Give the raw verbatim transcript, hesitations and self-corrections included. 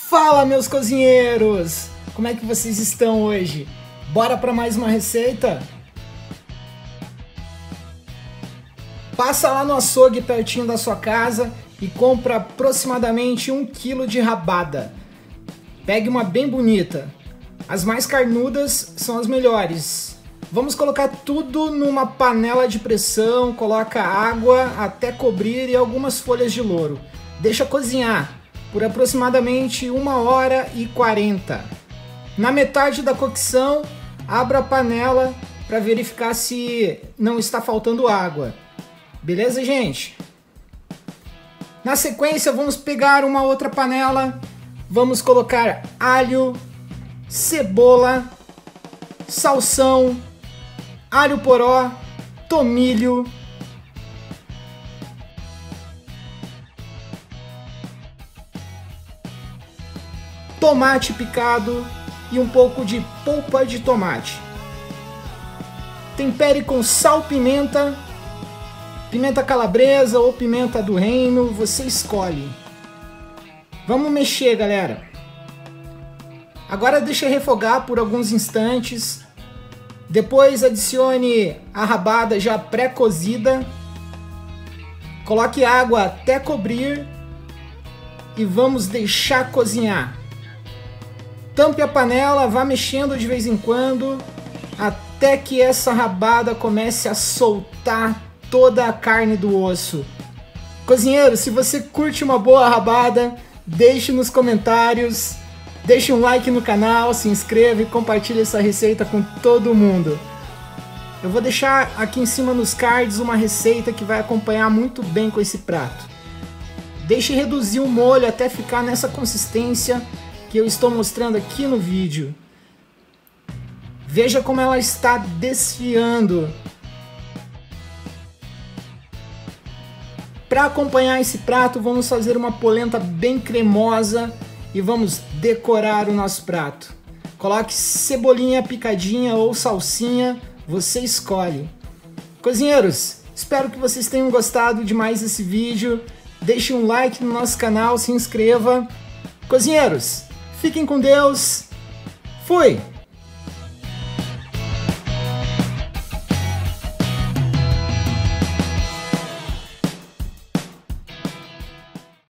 Fala, meus cozinheiros! Como é que vocês estão hoje? Bora para mais uma receita? Passa lá no açougue pertinho da sua casa e compra aproximadamente um quilo de rabada. Pegue uma bem bonita. As mais carnudas são as melhores. Vamos colocar tudo numa panela de pressão, coloca água até cobrir e algumas folhas de louro. Deixa cozinhar por aproximadamente uma hora e quarenta. Na metade da cocção, abra a panela para verificar se não está faltando água. Beleza, gente? Na sequência, vamos pegar uma outra panela, vamos colocar alho, cebola, salsão, alho poró, tomilho, tomate picado e um pouco de polpa de tomate. Tempere com sal, pimenta, pimenta calabresa ou pimenta do reino, você escolhe. Vamos mexer, galera. Agora deixa refogar por alguns instantes. Depois adicione a rabada já pré-cozida. Coloque água até cobrir e vamos deixar cozinhar. Tampe a panela, vá mexendo de vez em quando até que essa rabada comece a soltar toda a carne do osso. Cozinheiro, se você curte uma boa rabada, deixe nos comentários, deixe um like no canal, se inscreva e compartilhe essa receita com todo mundo. Eu vou deixar aqui em cima nos cards uma receita que vai acompanhar muito bem com esse prato. Deixe reduzir o molho até ficar nessa consistência que eu estou mostrando aqui no vídeo. Veja como ela está desfiando. Para acompanhar esse prato, vamos fazer uma polenta bem cremosa e vamos decorar o nosso prato. Coloque cebolinha picadinha ou salsinha, você escolhe. Cozinheiros, espero que vocês tenham gostado de mais esse vídeo. Deixe um like no nosso canal, se inscreva. Cozinheiros, fiquem com Deus. Fui!